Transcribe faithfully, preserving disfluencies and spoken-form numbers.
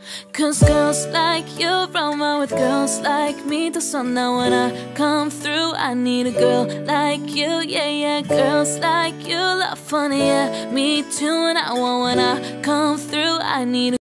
Cause girls like you run around with girls like me. So now when I come through, I need a girl like you, yeah, yeah. Girls like you love funny, yeah, me too. And I want when I come through, I need a